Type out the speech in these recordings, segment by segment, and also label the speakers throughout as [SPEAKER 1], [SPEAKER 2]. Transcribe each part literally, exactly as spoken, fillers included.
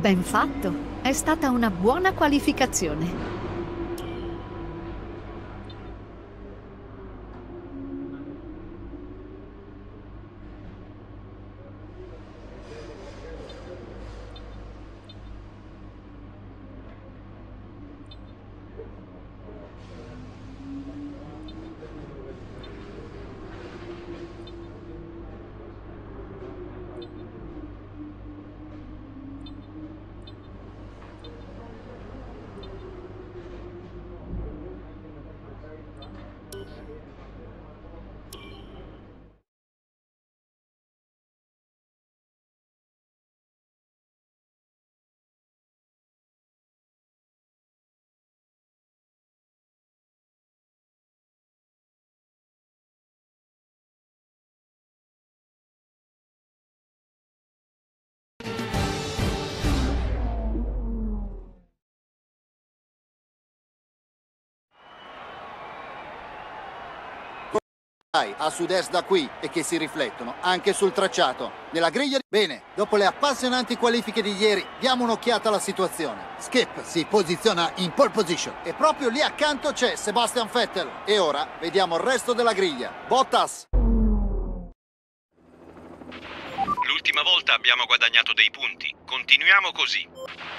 [SPEAKER 1] Ben fatto. È stata una buona qualificazione.
[SPEAKER 2] A sud-est da qui e che si riflettono anche sul tracciato. Nella griglia... Bene, dopo le appassionanti qualifiche di ieri, diamo un'occhiata alla situazione. Skip si posiziona in pole position e proprio lì accanto c'è Sebastian Vettel. E ora vediamo il resto della griglia. Bottas.
[SPEAKER 3] L'ultima volta abbiamo guadagnato dei punti. Continuiamo così.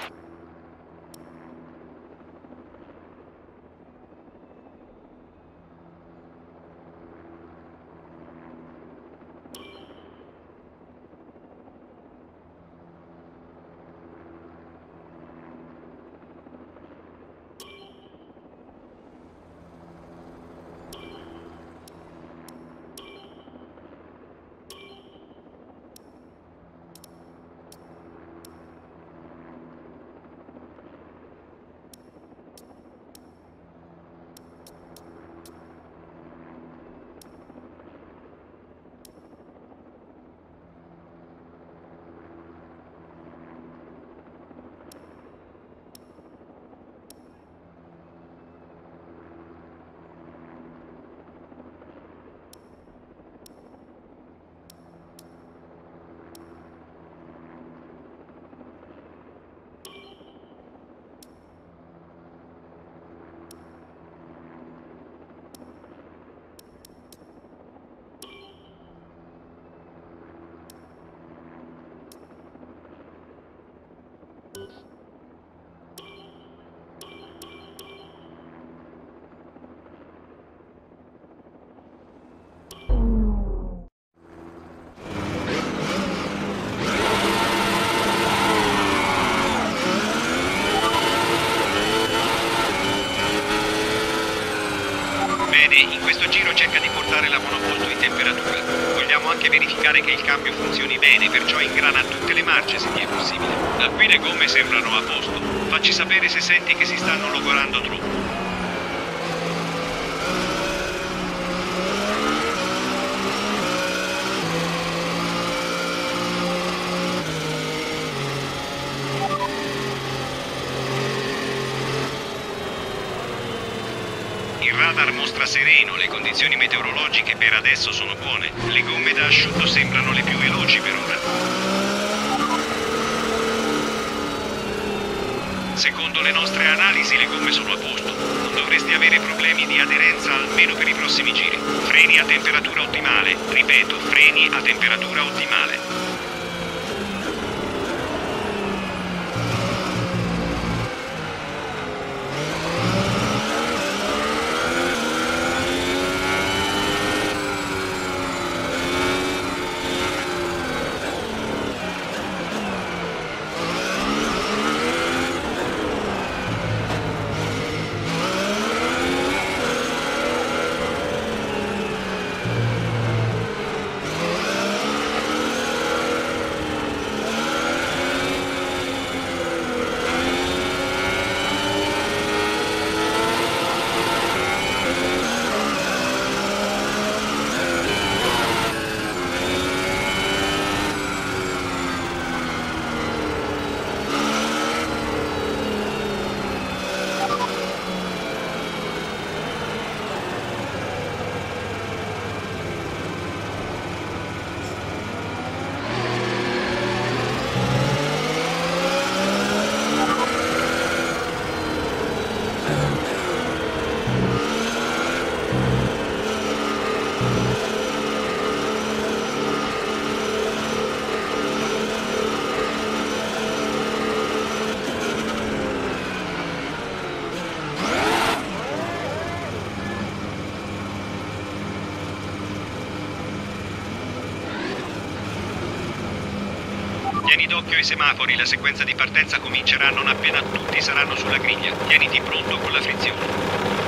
[SPEAKER 3] In questo giro cerca di portare la monoposto in temperatura. Vogliamo anche verificare che il cambio funzioni bene, perciò ingrana tutte le marce se ti è possibile. Da qui le gomme sembrano a posto. Facci sapere se senti che si stanno logorando troppo. Il radar mostra sereno, le condizioni meteorologiche per adesso sono buone. Le gomme da asciutto sembrano le più veloci per ora. Secondo le nostre analisi le gomme sono a posto. Non dovresti avere problemi di aderenza almeno per i prossimi giri. Freni a temperatura ottimale. Ripeto, freni a temperatura ottimale. Tieni d'occhio i semafori, la sequenza di partenza comincerà non appena tutti saranno sulla griglia. Tieniti pronto con la frizione.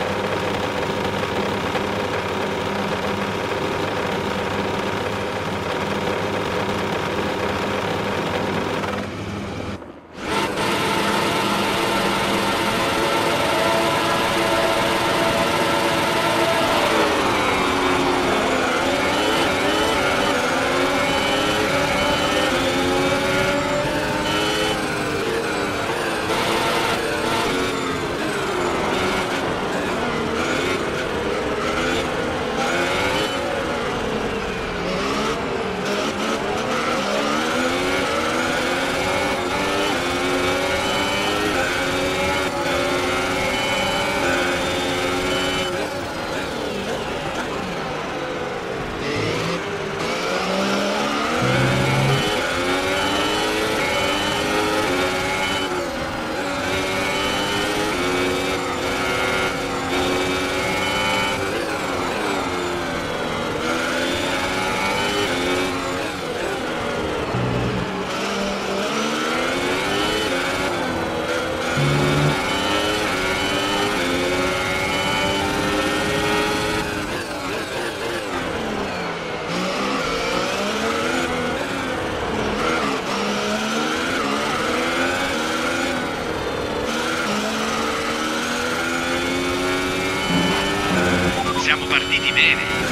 [SPEAKER 3] Siamo partiti bene.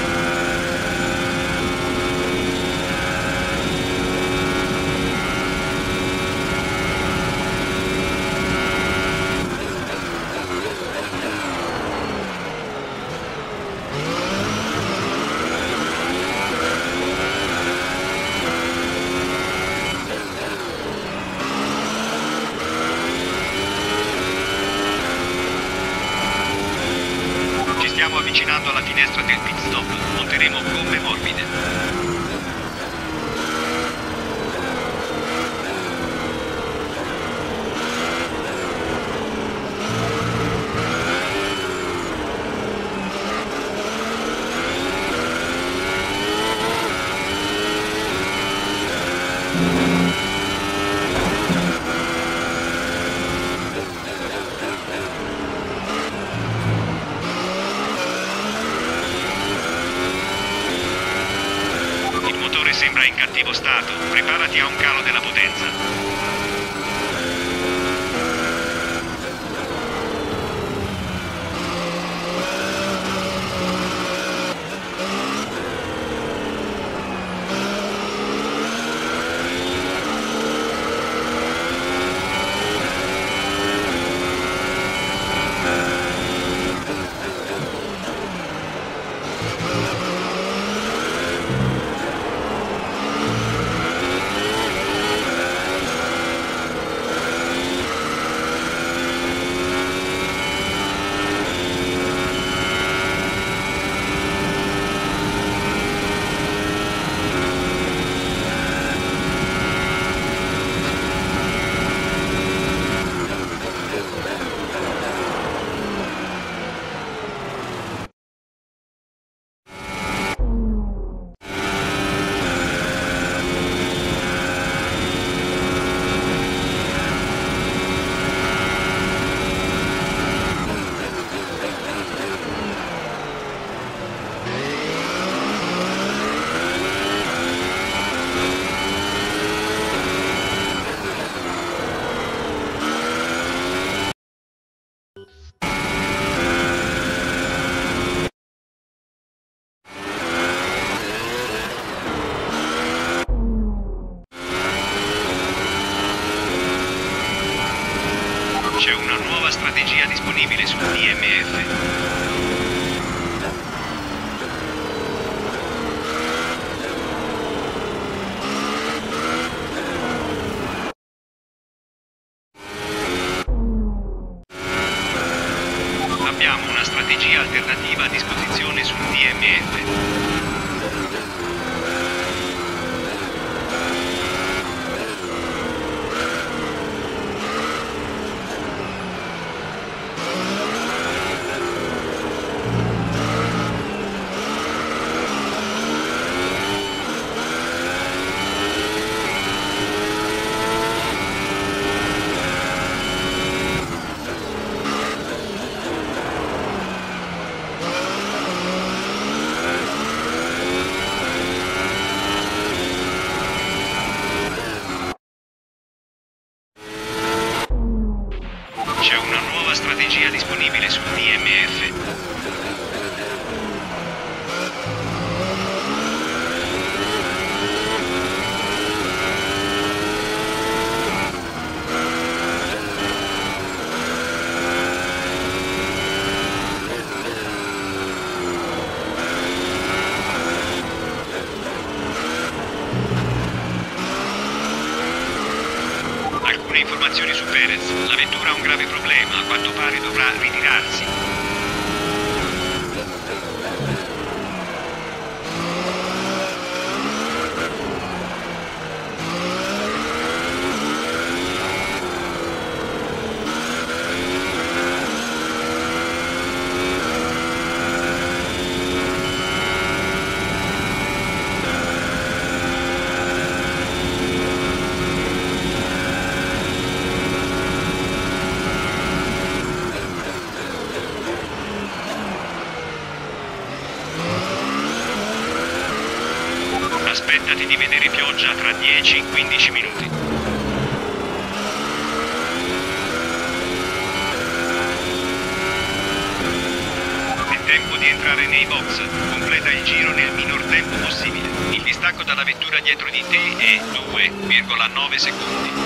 [SPEAKER 3] Stiamo avvicinando alla finestra del pit stop. Monteremo gomme morbide. Sembra in cattivo stato. Preparati a un calo della potenza. C'è una nuova strategia disponibile sul D M F. Abbiamo una strategia alternativa a disposizione sul D M F. informazioni su Perez. La vettura ha un grave problema, a quanto pare dovrà ritirarsi. Aspettati di vedere pioggia tra dieci quindici minuti. È tempo di entrare nei box. Completa il giro nel minor tempo possibile. Il distacco dalla vettura dietro di te è due virgola nove secondi.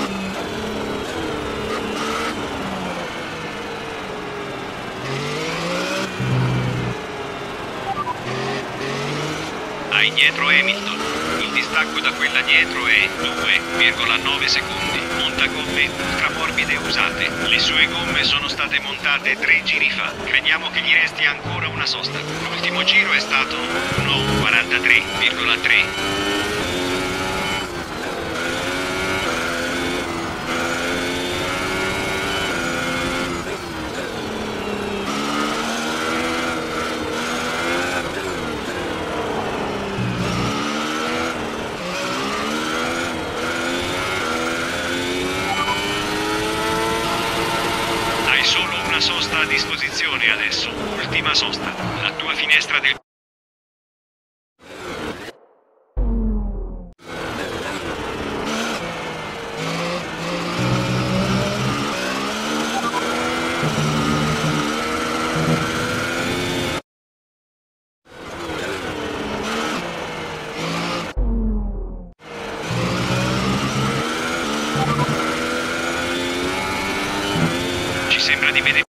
[SPEAKER 3] Hai dietro Hamilton. Il distacco da quella dietro è due virgola nove secondi. Montagomme ultramorbide usate. Le sue gomme sono state montate tre giri fa. Crediamo che gli resti ancora una sosta. L'ultimo giro è stato uno quarantatré virgola tre. Una sosta a disposizione adesso, ultima sosta, la tua finestra del... Ci sembra di vedere...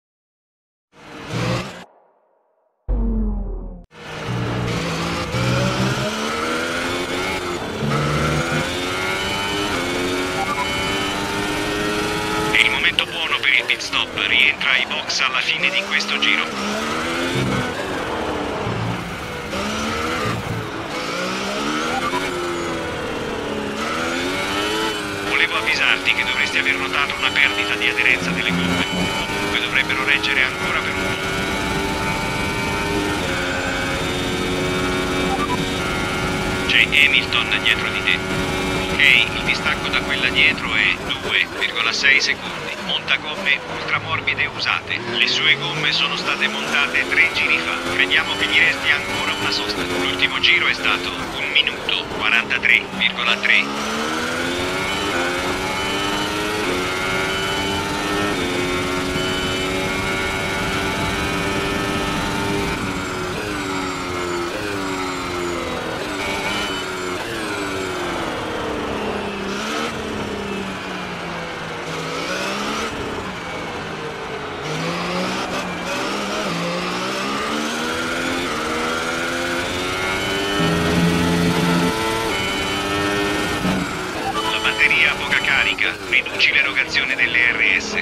[SPEAKER 3] Pit stop, rientra ai box alla fine di questo giro. Volevo avvisarti che dovresti aver notato una perdita di aderenza delle gomme. Comunque dovrebbero reggere ancora per un po'. C'è Hamilton dietro di te. Ok, il distacco da quella dietro è due virgola sei secondi. Montagomme ultramorbide usate. Le sue gomme sono state montate tre giri fa. Crediamo che gli resti ancora una sosta. L'ultimo giro è stato un minuto quarantatré virgola tre. Batteria a poca carica, riduci l'erogazione delle R S.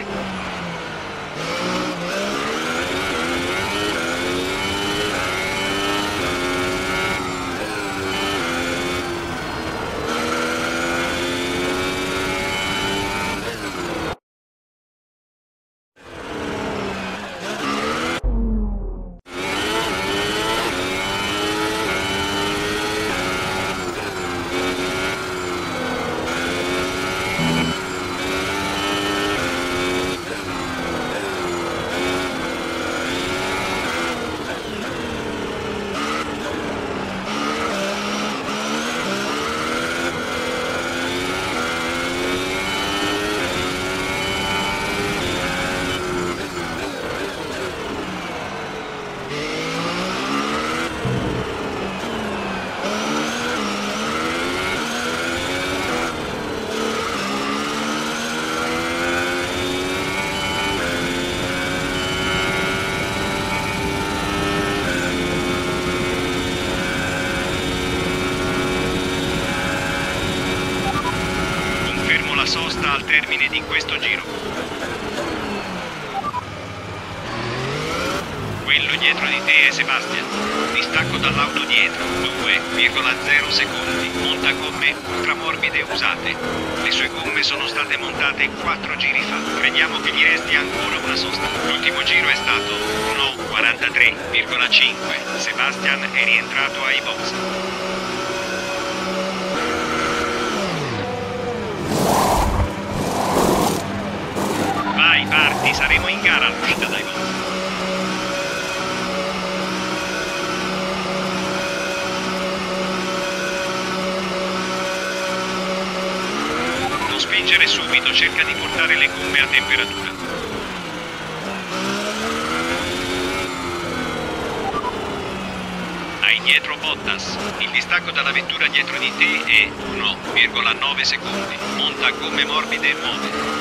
[SPEAKER 3] Nuova sosta al termine di questo giro. Quello dietro di te è Sebastian. Distacco dall'auto dietro, due virgola zero secondi. Monta gomme ultramorbide usate. Le sue gomme sono state montate quattro giri fa. Crediamo che gli resti ancora una sosta. L'ultimo giro è stato uno quarantatré virgola cinque. Sebastian è rientrato ai box. Vai, parti, saremo in gara all'uscita dai box. Non spingere subito, cerca di portare le gomme a temperatura. Hai dietro Bottas. Il distacco dalla vettura dietro di te è uno virgola nove secondi. Monta gomme morbide e muove.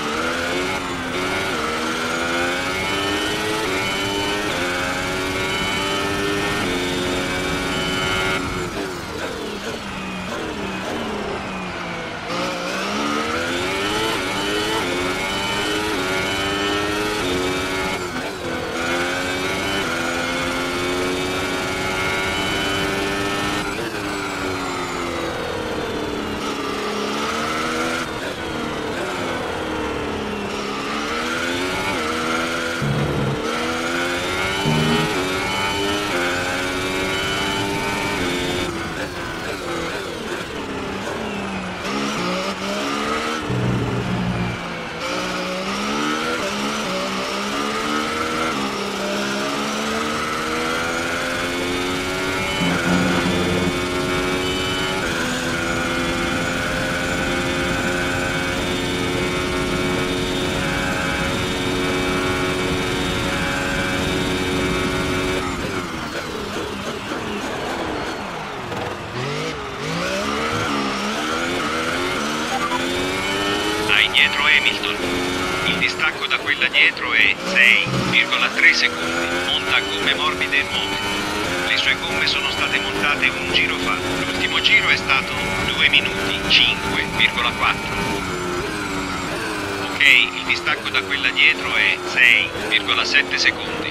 [SPEAKER 3] Dietro Hamilton. Il distacco da quella dietro è sei virgola tre secondi. Monta gomme morbide e muove. Le sue gomme sono state montate un giro fa. L'ultimo giro è stato due minuti cinque virgola quattro. Ok, il distacco da quella dietro è sei virgola sette secondi.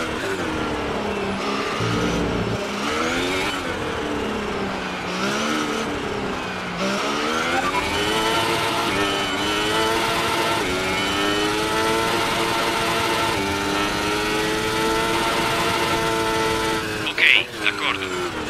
[SPEAKER 3] D'accordo.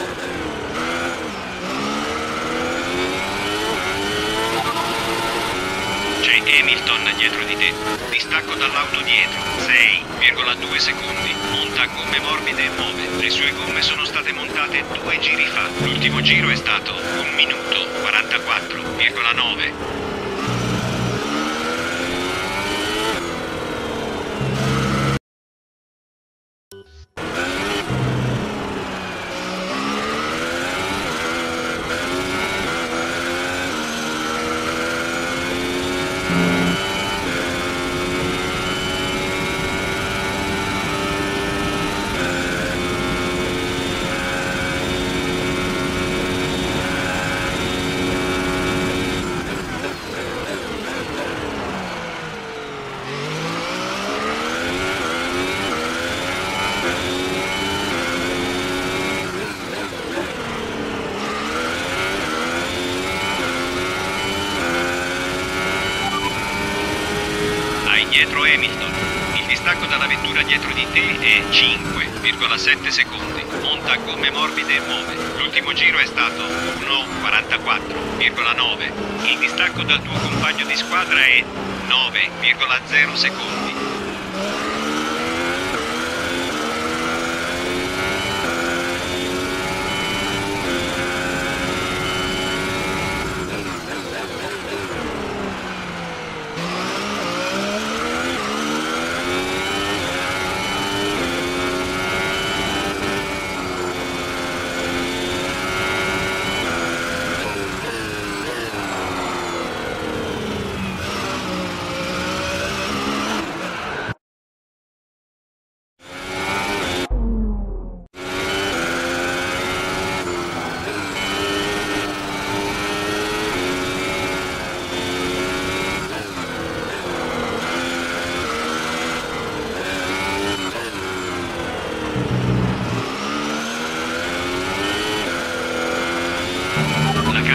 [SPEAKER 3] C'è Hamilton dietro di te. Distacco dall'auto dietro. sei virgola due secondi. Monta gomme morbide e muove. Le sue gomme sono state montate due giri fa. L'ultimo giro è stato un minuto quarantaquattro virgola nove. Dietro Hamilton. Il distacco dalla vettura dietro di te è cinque virgola sette secondi. Monta gomme morbide e muove. L'ultimo giro è stato uno quarantaquattro virgola nove. Il distacco dal tuo compagno di squadra è nove virgola zero secondi.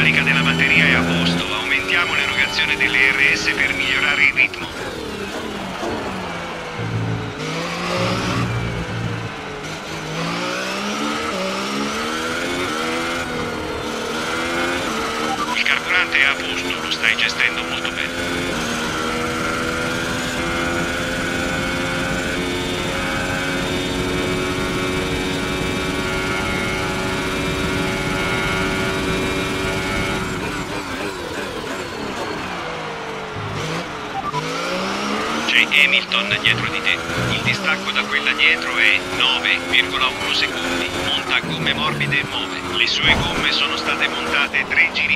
[SPEAKER 3] carica della batteria è a posto. Aumentiamo l'erogazione delle R S per migliorare il ritmo. Il carburante è a posto, lo stai gestendo molto bene. Hamilton dietro di te. Il distacco da quella dietro è nove virgola uno secondi. Monta gomme morbide e muove. Le sue gomme sono state montate tre giri.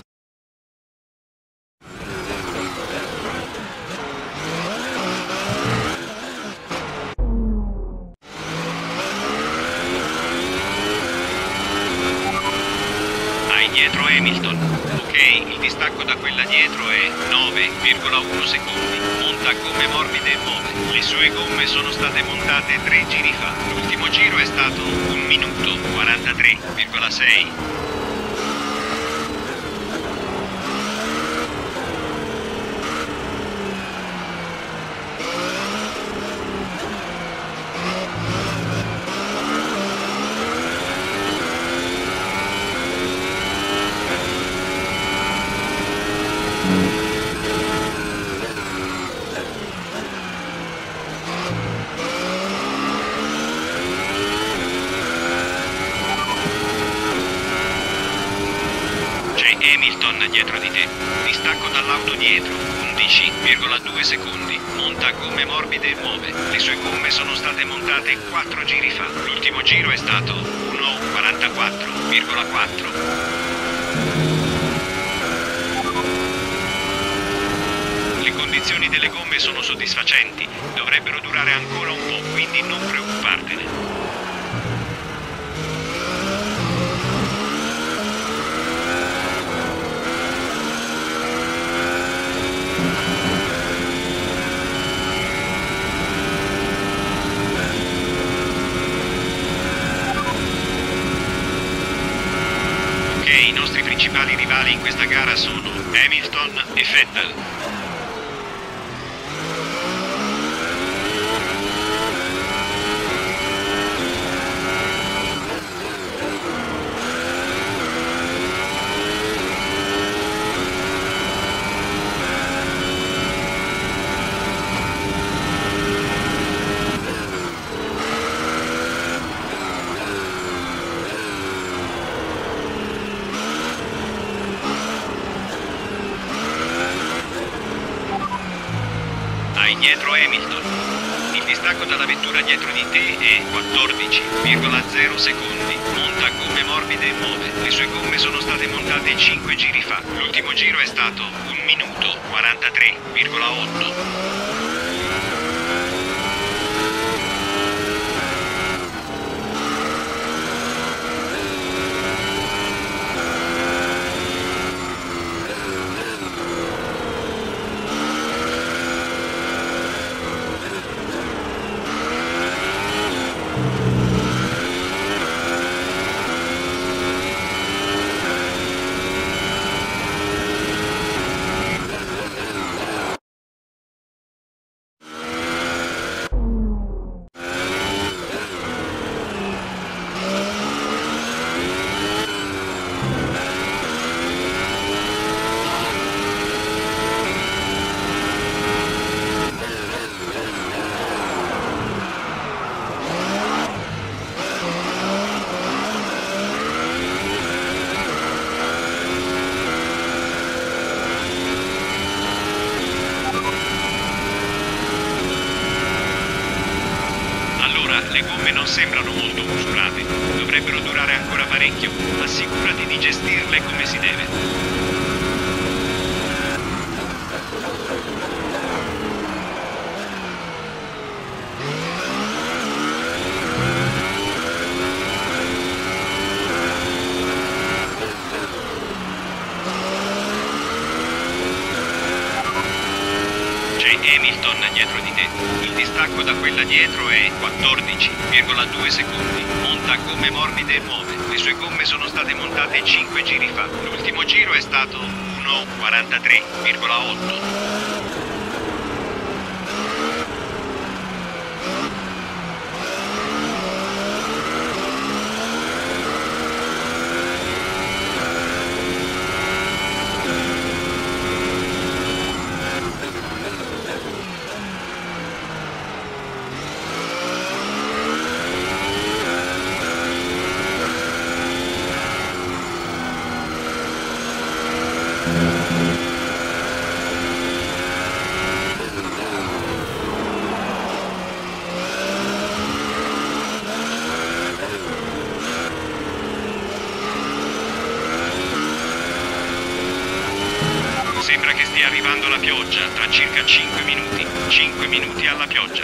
[SPEAKER 3] Hai dietro Hamilton. Ok, il distacco da quella dietro è nove virgola uno secondi. Monta gomme morbide e muove. Le sue gomme sono state montate tre giri fa. L'ultimo giro è stato un minuto quarantatré virgola sei. Hamilton dietro di te. Distacco dall'auto dietro, undici virgola due secondi. Monta gomme morbide e muove. Le sue gomme sono state montate quattro giri fa. L'ultimo giro è stato uno quarantaquattro virgola quattro. Le condizioni delle gomme sono soddisfacenti. Dovrebbero durare ancora un po', quindi non preoccupartene. I nostri principali rivali in questa gara sono Hamilton e Vettel. Hai dietro Hamilton. Il distacco dalla vettura dietro di te è quattordici virgola zero secondi. Monta gomme morbide e muove. Le sue gomme sono state montate cinque giri fa. L'ultimo giro è stato un minuto quarantatré virgola otto. Le gomme non sembrano molto usurate, dovrebbero durare ancora parecchio. Assicurati di gestirle come si deve. C'è Hamilton dietro di te. Il distacco da quella dietro è quattordici virgola due secondi. Monta gomme morbide e nuove. Le sue gomme sono state montate cinque giri fa. L'ultimo giro è stato uno quarantatré virgola otto. Sembra che stia arrivando la pioggia, tra circa cinque minuti. cinque minuti alla pioggia.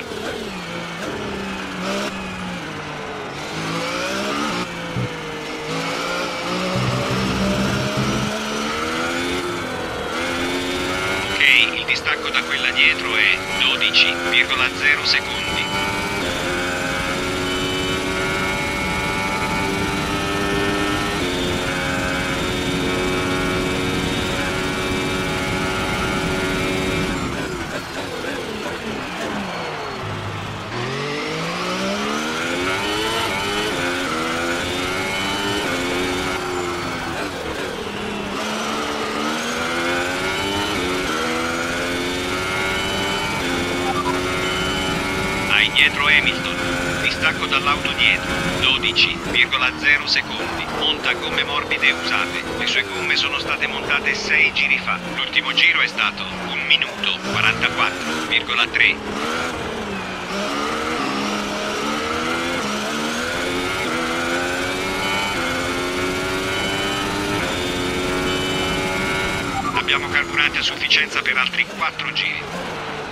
[SPEAKER 3] Ok, il distacco da quella dietro è dodici virgola zero secondi. Dietro Hamilton, distacco dall'auto dietro, dodici virgola zero secondi, monta gomme morbide usate, le sue gomme sono state montate sei giri fa, l'ultimo giro è stato un minuto quarantaquattro virgola tre. Abbiamo carburante a sufficienza per altri quattro giri.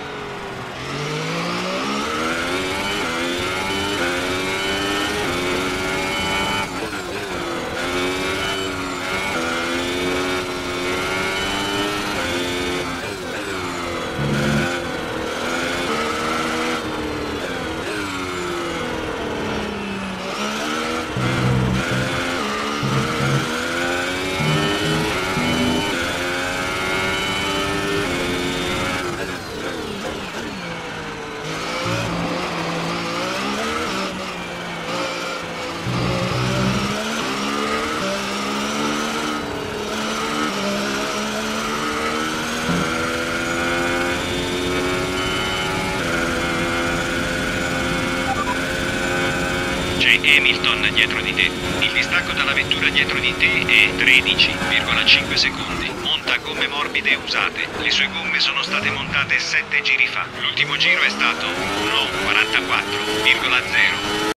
[SPEAKER 3] Hamilton dietro di te. Il distacco dalla vettura dietro di te è tredici virgola cinque secondi. Monta gomme morbide usate. Le sue gomme sono state montate sette giri fa. L'ultimo giro è stato uno quarantaquattro virgola zero.